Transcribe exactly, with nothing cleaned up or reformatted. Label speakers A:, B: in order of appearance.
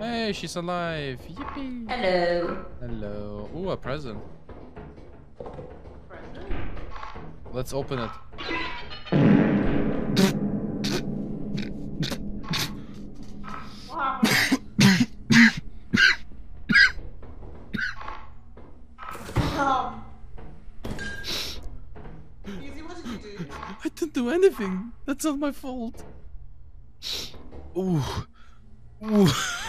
A: Hey, she's alive. Yippee.
B: Hello.
A: Hello. Ooh, a present.
B: Present?
A: Let's open it.
B: What happened? um. Easy, what did you do?
A: I didn't do anything. That's not my fault. Ooh. Ooh.